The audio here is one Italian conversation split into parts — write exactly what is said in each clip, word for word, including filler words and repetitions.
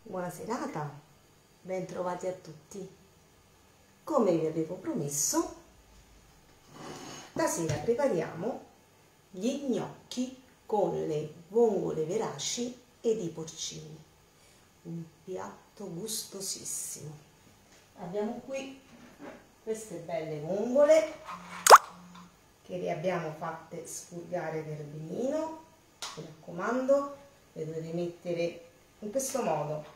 Buona serata, ben trovati a tutti. Come vi avevo promesso, stasera prepariamo gli gnocchi con le vongole veraci ed i porcini. Un piatto gustosissimo. Abbiamo qui queste belle vongole che le abbiamo fatte sfurgare per benino. Mi raccomando, le dovete mettere in questo modo: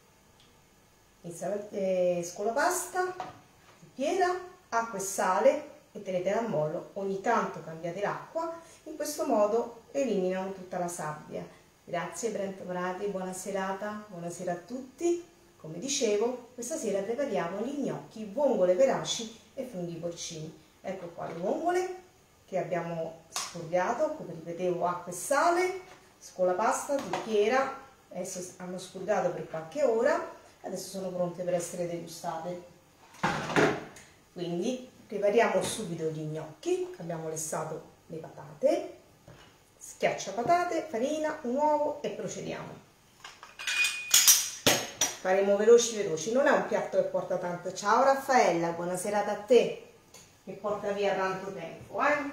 insalata, scolapasta, ripiena, acqua e sale e tenetela a mollo. Ogni tanto cambiate l'acqua, in questo modo eliminano tutta la sabbia. Grazie, bentornati, buona serata, buonasera a tutti. Come dicevo, questa sera prepariamo gli gnocchi, vongole veraci e funghi porcini. Ecco qua le vongole che abbiamo sfurgato, come ripetevo, acqua e sale, scolapasta, ripiena. Adesso hanno spurgato per qualche ora, adesso sono pronte per essere degustate. Quindi prepariamo subito gli gnocchi. Abbiamo lessato le patate, schiaccia patate, farina, un uovo e procediamo. Faremo veloci veloci, non è un piatto che porta tanto. Ciao Raffaella, buona serata a te, che porta via tanto tempo, eh?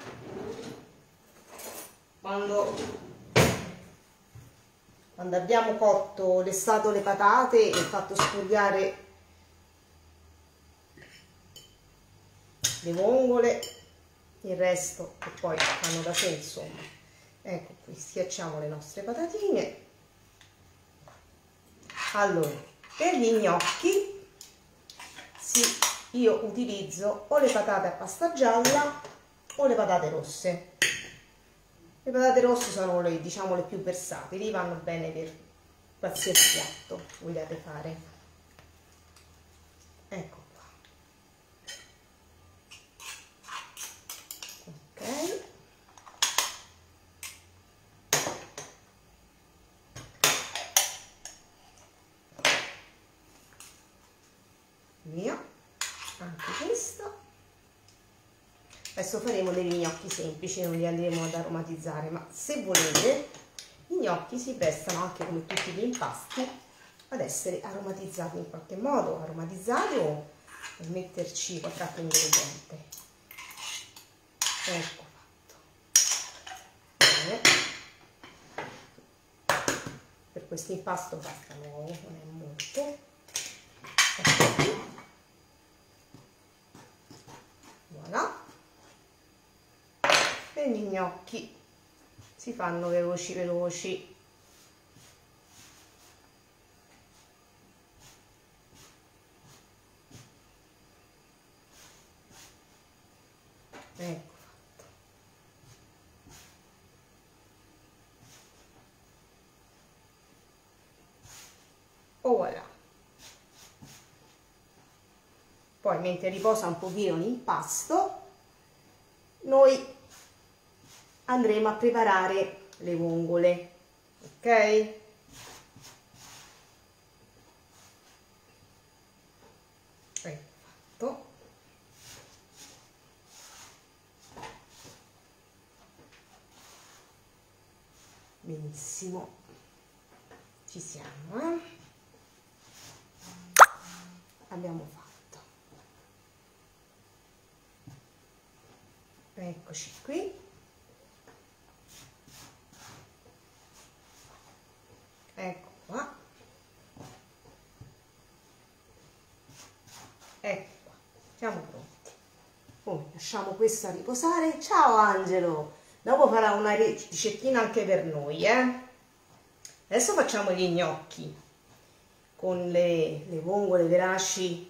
Quando Quando abbiamo cotto, lessato le patate e fatto sfogare le vongole, il resto che poi fanno da sé, insomma. Ecco qui, schiacciamo le nostre patatine. Allora, per gli gnocchi sì, io utilizzo o le patate a pasta gialla o le patate rosse. Le patate rosse sono le, diciamo, le più versatili, vanno bene per qualsiasi piatto vogliate fare. Ecco qua. Ok. Via. Anche questa. Adesso faremo degli gnocchi semplici, non li andremo ad aromatizzare, ma se volete i gnocchi si prestano, anche come tutti gli impasti, ad essere aromatizzati in qualche modo, aromatizzati o per metterci qualche ingrediente. Ecco fatto. Bene. Per questo impasto bastano, non è molto. Ecco qui. Voilà. E gli gnocchi si fanno veloci veloci. Ecco fatto. Oh voilà. Poi mentre riposa un pochino l'impasto, noi andremo a preparare le vongole, ok? Ecco fatto. Benissimo, ci siamo, eh? Abbiamo fatto. Eccoci qui. Ecco qua. Ecco qua, siamo pronti. Poi lasciamo questo a riposare. Ciao Angelo, dopo farà una ricettina anche per noi, eh? Adesso facciamo gli gnocchi con le, le vongole veraci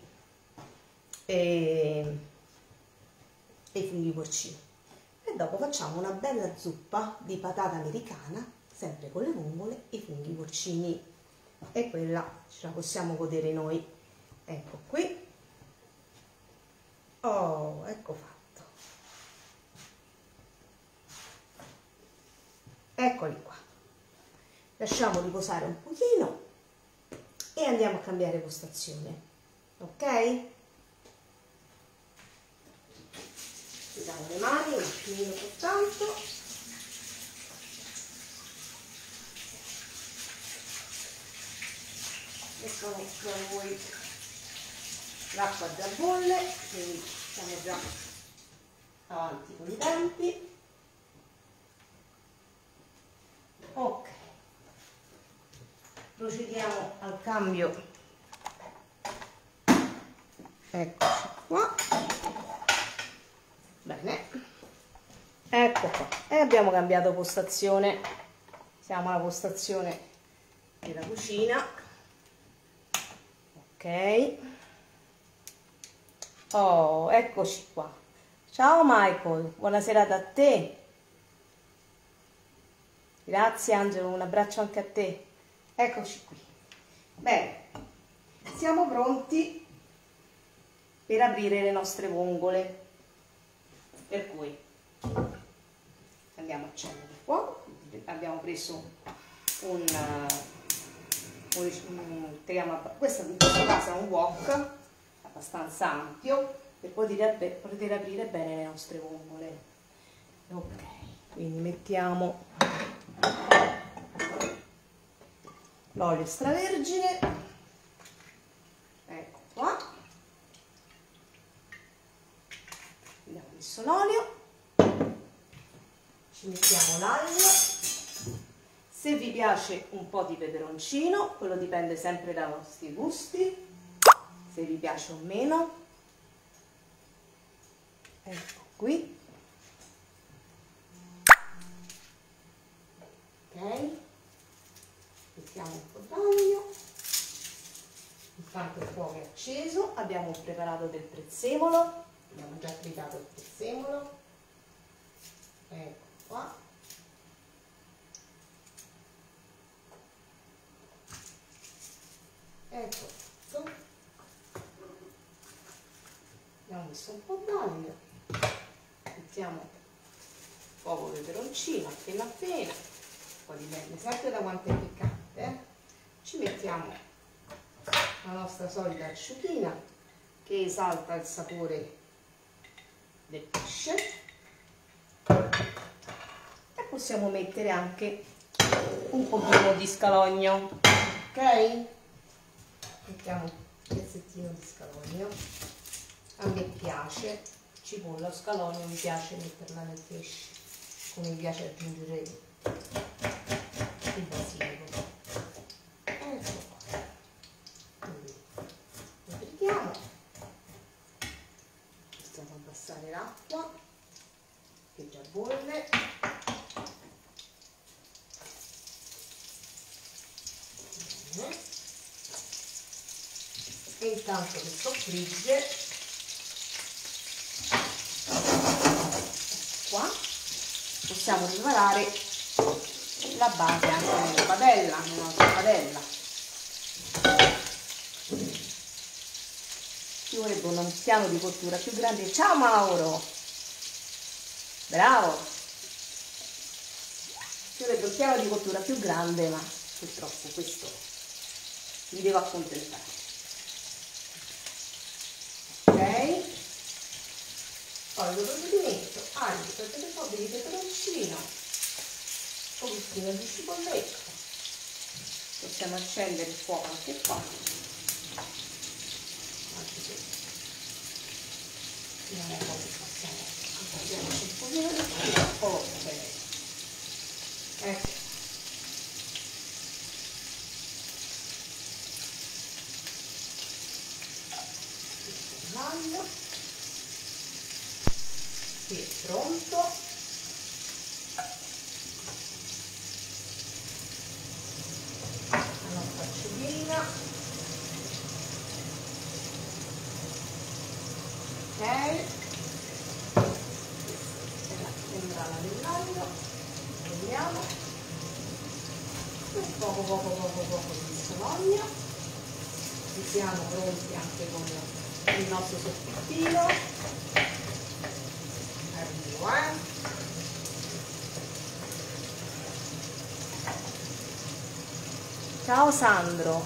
e, e i funghi porcini, e dopo facciamo una bella zuppa di patata americana, sempre con le vongole e i funghi porcini, e quella ce la possiamo godere noi. Ecco qui. Oh, ecco fatto. Eccoli qua. Lasciamo riposare un pochino e andiamo a cambiare postazione, ok? Tiriamo le mani un attimino per tanto. e sono da voi. L'acqua già bolle, quindi siamo già avanti con i tempi. Ok, procediamo al cambio. Eccoci qua. Bene, ecco qua, e abbiamo cambiato postazione. Siamo alla postazione della cucina. Ok, oh, eccoci qua. Ciao Michael, buona serata a te. Grazie Angelo, un abbraccio anche a te. Eccoci qui. Bene, siamo pronti per aprire le nostre vongole. Per cui andiamo a accendere il fuoco. Abbiamo preso un, un, un questo in questo caso è un wok abbastanza ampio per poter, poter aprire bene le nostre vongole. Ok, quindi mettiamo l'olio extravergine, ecco qua, abbiamo messo l'olio, ci mettiamo l'aglio. Se vi piace un po' di peperoncino, quello dipende sempre dai vostri gusti, se vi piace o meno. Ecco qui. Ok, mettiamo un po' d'olio. Intanto il fuoco è acceso, abbiamo preparato del prezzemolo, abbiamo già tritato il prezzemolo. Ecco qua. Ecco, abbiamo messo un po' d'aglio, mettiamo poco peperoncino appena appena, poi dipende sempre da quanto è piccante, eh? Ci mettiamo la nostra solita acciuchina che esalta il sapore del pesce e possiamo mettere anche un pochino di scalogno, ok? Mettiamo un pezzettino di scalogno, a me piace cipolla o scalogno, mi piace metterla nel pesce, come mi piace aggiungere il basilico. Ecco qua, quindi lo tritiamo, possiamo abbassare l'acqua che già bolle. Bene. E intanto che soffrigge, qua possiamo preparare la base anche nella padella, nella nostra padella. Ci vorrebbe un piano di cottura più grande. Ciao Mauro, bravo, ci vorrebbe un piano di cottura più grande, ma purtroppo questo mi devo accontentare. Ok, poi dopo ci metto aglio, un po' di peperoncino, un pochettino di cipolletta, possiamo accendere il fuoco anche qua, anche se non è proprio passato, un pochino di fuoco, ok, ecco. L'aglio qui è pronto, la nostra acciughina, ok, questa è la membrana dell'aglio, vediamo, un poco poco poco poco di scalogno, e siamo pronti anche con il nostro soffittino. Arrivo, eh? Ciao Sandro,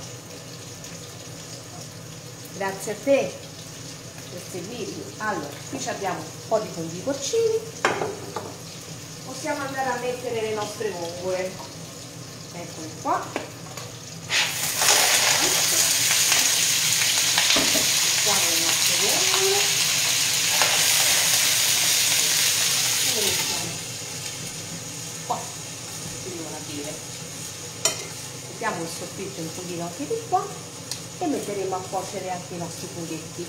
grazie a te per seguirmi. Allora, qui abbiamo un po' di funghi porcini, possiamo andare a mettere le nostre vongole, eccole qua. mettiamo il soffritto un pochino anche di qua e metteremo a cuocere anche i nostri funghetti.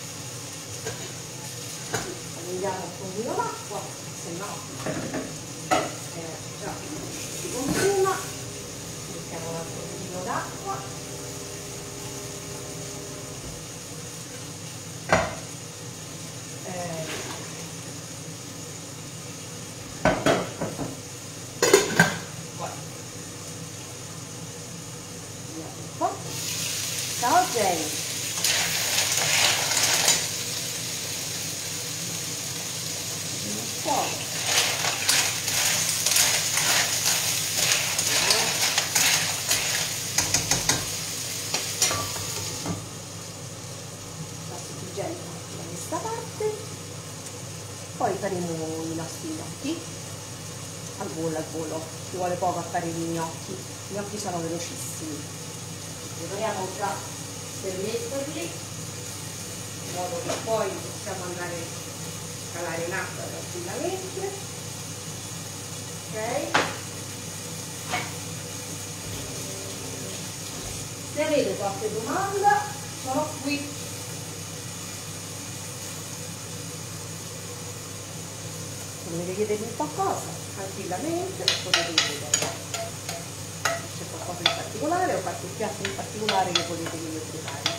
Allunghiamo un pochino l'acqua, se no eh, già si consuma. Mettiamo un altro pochino d'acqua. Ciao Jenny. Da questa parte, poi faremo i nostri gnocchi al volo, al volo, ci vuole poco a fare gli gnocchi, i gnocchi sono velocissimi. Prepariamo già per metterli in modo che poi possiamo andare a calare in acqua tranquillamente. Ok, se avete qualche domanda sono qui. Se volete chiedermi qualcosa tranquillamente potete chiederlo. C'è qualcosa in particolare o qualche piatto in particolare che volete che io prepari.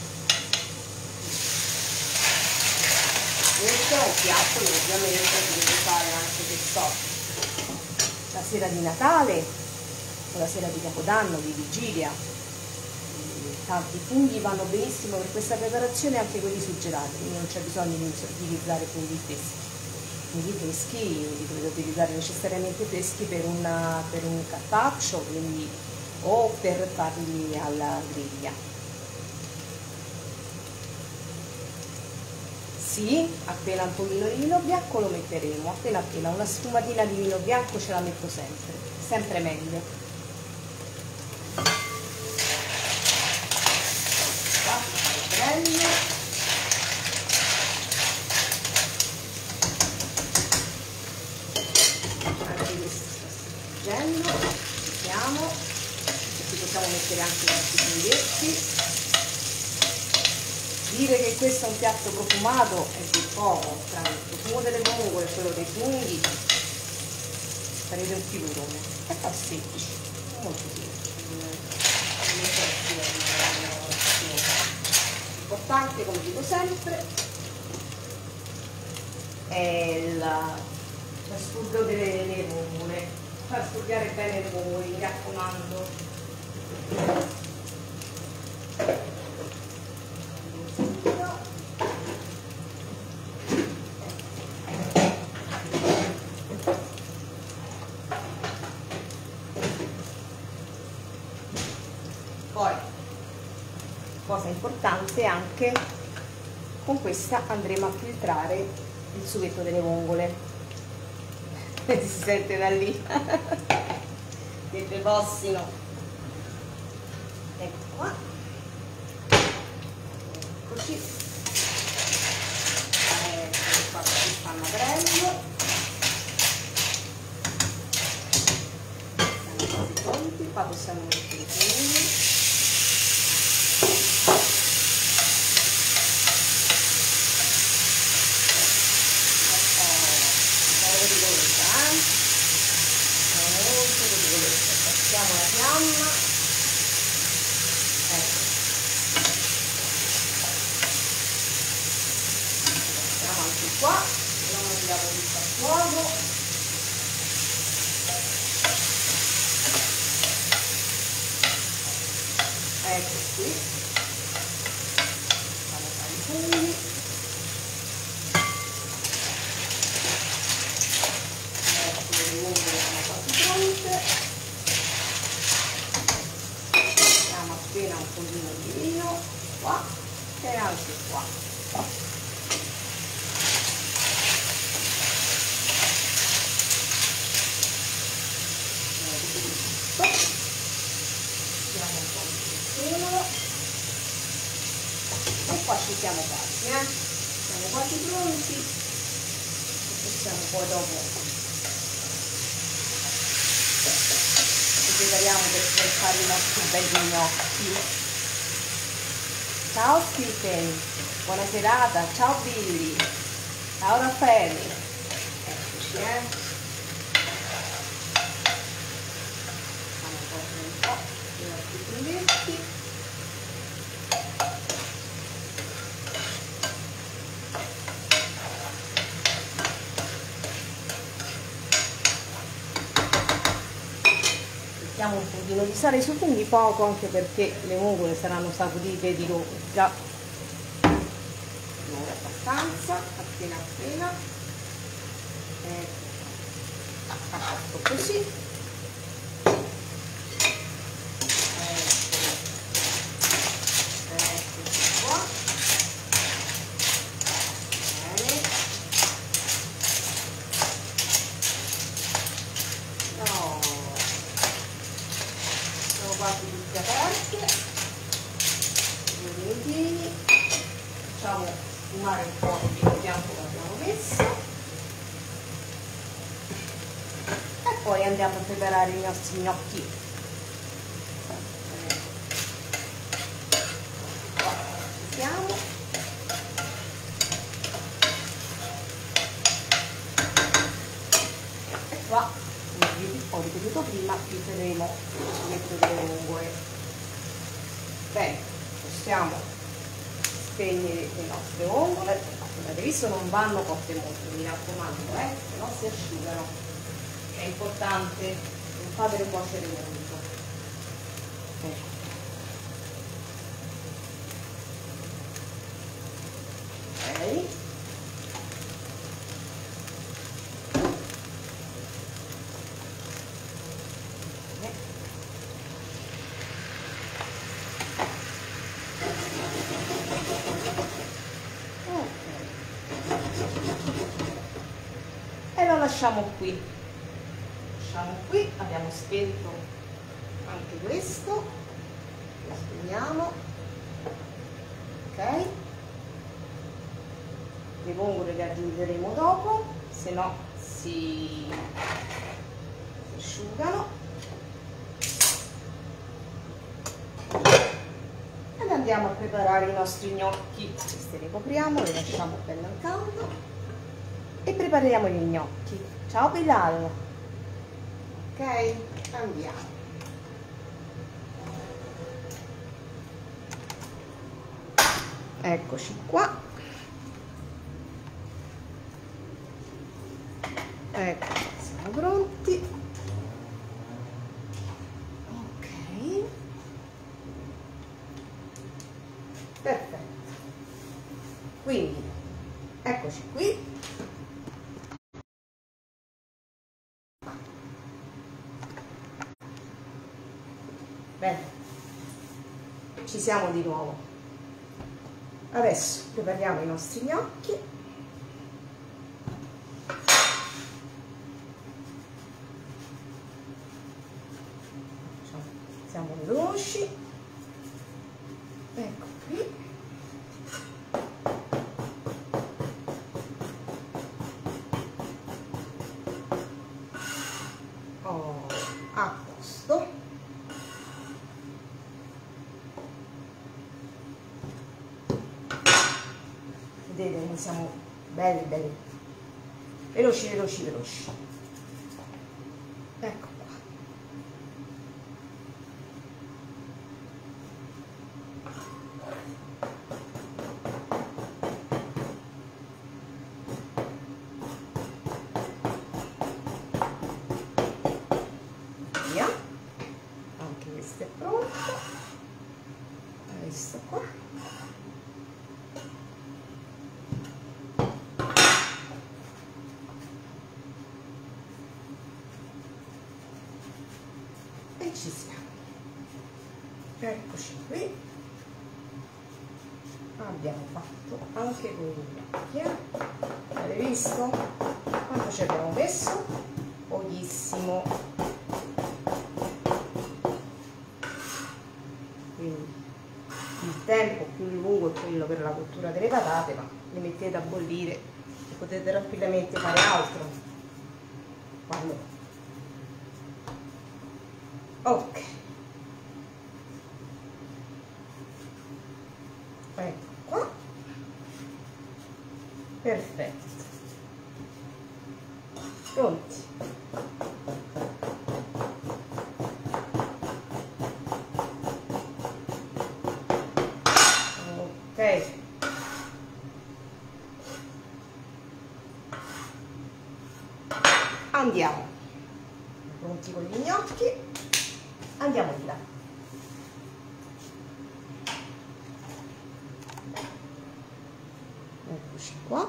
Questo è un piatto che ovviamente si deve fare anche, che so, la sera di Natale o la sera di Capodanno, di Vigilia. Tanti funghi vanno benissimo per questa preparazione, anche quelli surgelati, quindi non c'è bisogno di utilizzare funghi freschi. Funghi freschi li dovete utilizzare necessariamente freschi per, una, per un carpaccio, quindi, o per farli alla griglia. Sì, appena un pochino di vino bianco lo metteremo, appena appena una sfumatina di vino bianco ce la metto sempre, sempre meglio. Anche questo sta scorgendo, mettiamo, perché possiamo mettere anche i nostri funghetti. Dire che questo è un piatto profumato è di poco, tra il profumo delle vongole e quello dei funghi farete un figurone. E fa semplice, molto semplice. L'importante, come dico sempre, è la studio delle, delle vongole, far studiare bene le vongole, mi raccomando. Poi, cosa importante anche, con questa andremo a filtrare il sughetto delle vongole. Si sente da lì che bevossino. Ecco qua, eccoci, ecco qua, si stanno aprendo, siamo quasi pronti. Qua possiamo mettere i funghi. Passiamo la fiamma, ecco, passiamo anche qua, non andiamo tutto a fuoco. Ecco qui, facciamo fare i funghi. Ecco, le vongole sono quasi pronte. Appena un pochino di vino qua e anche qua. Diamo un po' di prezzemolo e qua ci siamo quasi, eh? Siamo quasi pronti e possiamo poi dopo prepariamo per, per fare i nostri belli gnocchi. Ciao Stephen, buona serata, ciao Billy, ciao Raffaele, eccoci eh. Facciamo un po' i nostri funghetti. Mettiamo un pochino di sale sui funghi, poco, anche perché le vongole saranno saporite di loro già non abbastanza, appena appena, ecco, fatto così, ecco, eccoci qua, bene, no, sono quasi tutte aperte, i facciamo sfumare un po' il vino bianco che abbiamo messo e poi andiamo a preparare i nostri gnocchi. Qua ci siamo. E qua, come ho ripetuto prima, metteremo delle vongole. Bene, possiamo spegnere le nostre vongole. Come avete visto non vanno cotte molto, mi raccomando, eh, se no si asciugano, è importante non fatele cuocere molto. Ecco. Ok, e lo lasciamo qui, lasciamo qui, abbiamo spento anche questo, lo spegniamo, ok, le vongole le aggiungeremo dopo, se no si, si asciugano, ed andiamo a preparare i nostri gnocchi. Queste le copriamo, le lasciamo belle al caldo e prepariamo gli gnocchi. Ciao Bilal, ok, andiamo. Eccoci qua, ecco, siamo pronti, ok, perfetto, quindi eccoci qui. Bene, ci siamo di nuovo. Adesso prepariamo i nostri gnocchi. Siamo veloci. Ecco qui. Oh, a posto. Vedete come siamo belli, belli, veloci, veloci, veloci. Ecco qua. Via. Anche questo è pronto. Questo qua. Ci siamo, eccoci qui, abbiamo fatto anche con gli gnocchi, eh? Avete visto quanto ci abbiamo messo? Pochissimo, quindi il tempo più lungo è quello per la cottura delle patate, ma le mettete a bollire e potete tranquillamente fare altro quando Ok, ecco qua, perfetto, pronti. Ok, andiamo, pronti con gli gnocchi, andiamo di là. Eccoci qua.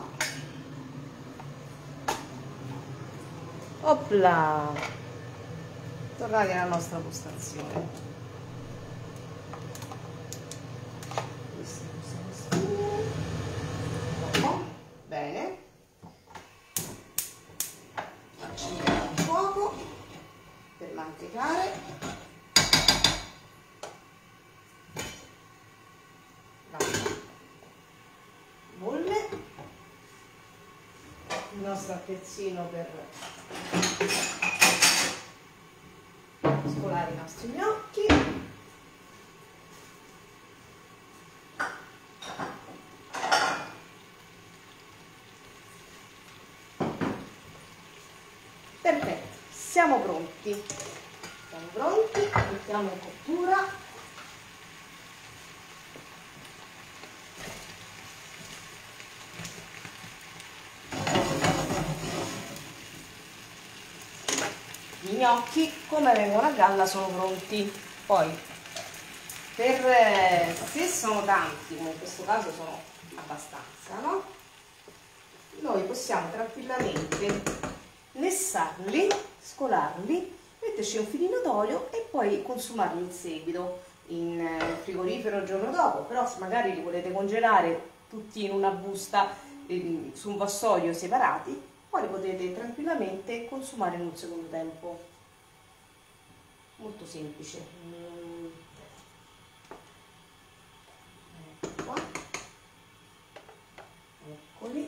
Opla, tornati alla nostra postazione. Bene, accendiamo il fuoco per mantecare. L'acqua bolle, il nostro attrezzino per scolare i nostri gnocchi. Perfetto, siamo pronti, siamo pronti, mettiamo in cottura. I gnocchi, come vengono a galla, sono pronti. Poi, per se sono tanti, come in questo caso sono abbastanza, no? Noi possiamo tranquillamente lessarli, scolarli, metterci un filino d'olio e poi consumarli in seguito in frigorifero il giorno dopo. Però se magari li volete congelare tutti in una busta eh, su un vassoio separati, poi li potete tranquillamente consumare in un secondo tempo. Molto semplice. Mm. Ecco qua. Eccoli.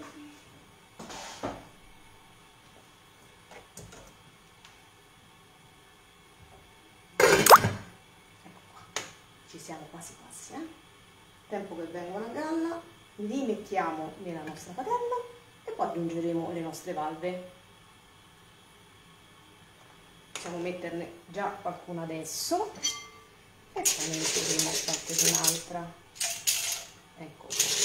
Ci siamo quasi quasi, eh? Tempo che vengono a galla, li mettiamo nella nostra padella e poi aggiungeremo le nostre valve. Possiamo metterne già qualcuna adesso e poi ne metteremo qualcos'altra. Ecco qua.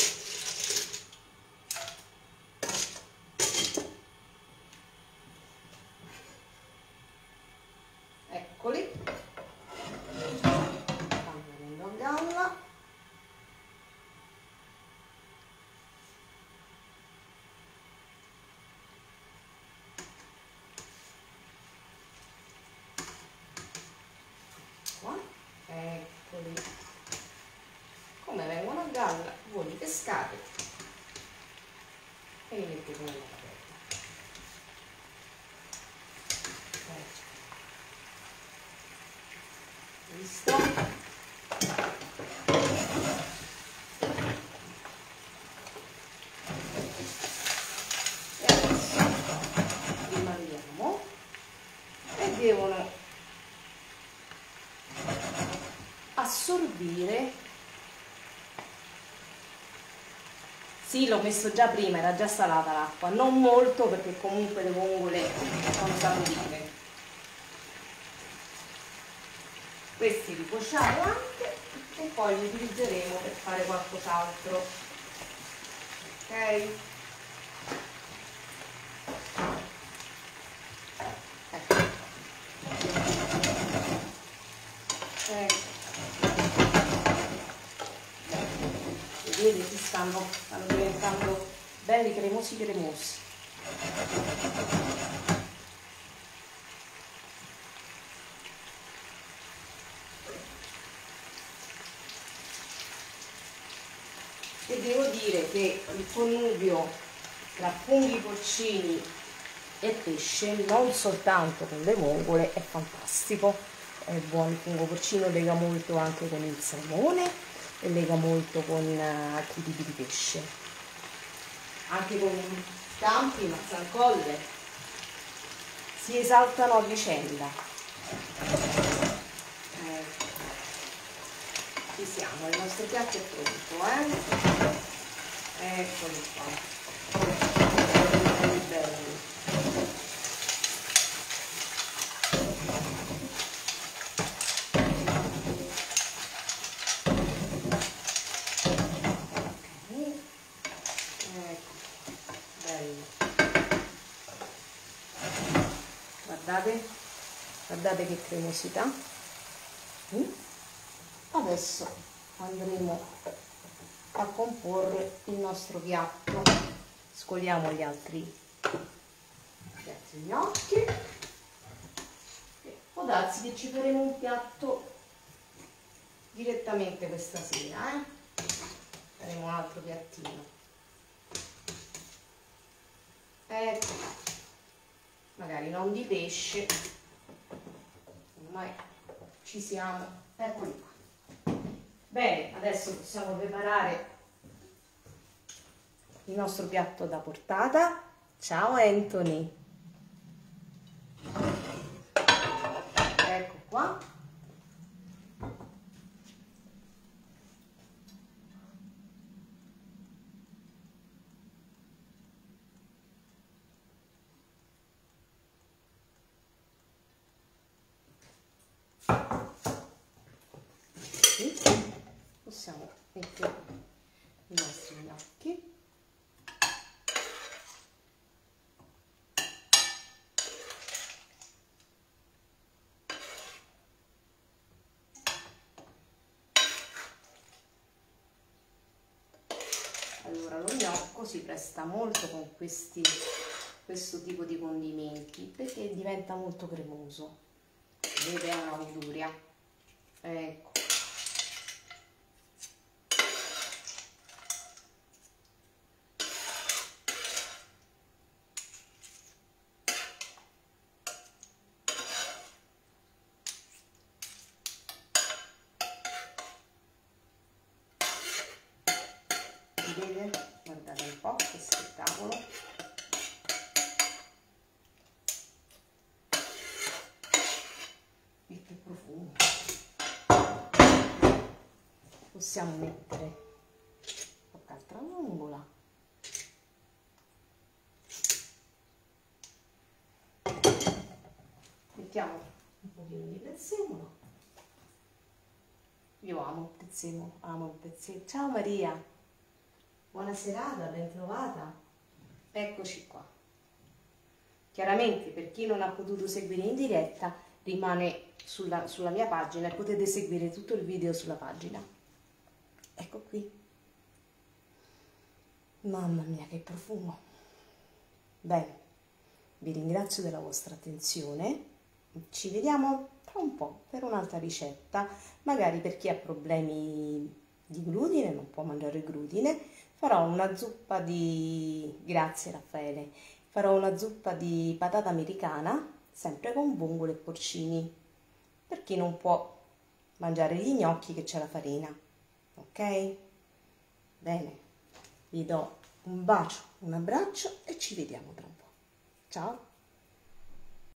Eccoli. Eccoli, come vengono a galla voi li pescate e li mettete nella padella. Ecco. Visto? E adesso li mandiamo e devono assorbire. Sì, l'ho messo già prima, era già salata l'acqua, non molto perché comunque le vongole sono saporite. Questi li cuociamo anche e poi li utilizzeremo per fare qualcos'altro. Ok? Ecco. Ecco. Vedete, si stanno, stanno diventando belli cremosi cremosi. E devo dire che il connubio tra funghi porcini e pesce, non soltanto con le vongole, è fantastico. È buono, il fungo porcino lega molto anche con il salmone e lega molto con altri tipi di pesce, anche con scampi, mazzancolle, si esaltano a vicenda. ecco. Ci siamo, il nostro piatto è pronto, eh? Eccoli qua, belli belli. Guardate, guardate che cremosità. Adesso andremo a comporre il nostro piatto. Scoliamo gli altri, gli altri gnocchi. Può darsi che ci faremo un piatto direttamente questa sera, eh? Faremo un altro piattino. Ecco. Magari non di pesce, ormai ci siamo, eccoli qua. Bene, adesso possiamo preparare il nostro piatto da portata. Ciao Anthony, ecco qua. Possiamo mettere i nostri gnocchi. Allora, lo gnocco si presta molto con questi, questo tipo di condimenti perché diventa molto cremoso. Vedete, è una goduria. Ecco. Vedete? Guardate un po' che spettacolo. E che profumo. Possiamo mettere qualche altra vongola. Mettiamo un pochino di prezzemolo. Io amo il prezzemolo, amo il prezzemolo. Ciao Maria! Buona serata, ben trovata. Eccoci qua. Chiaramente per chi non ha potuto seguire in diretta rimane sulla, sulla mia pagina e potete seguire tutto il video sulla pagina. Ecco qui. Mamma mia che profumo. Bene, vi ringrazio della vostra attenzione. Ci vediamo tra un po' per un'altra ricetta. Magari per chi ha problemi di glutine, non può mangiare glutine, farò una zuppa di, grazie Raffaele, farò una zuppa di patata americana, sempre con vongole e porcini, per chi non può mangiare gli gnocchi che c'è la farina, ok? Bene, vi do un bacio, un abbraccio e ci vediamo tra un po'. Ciao!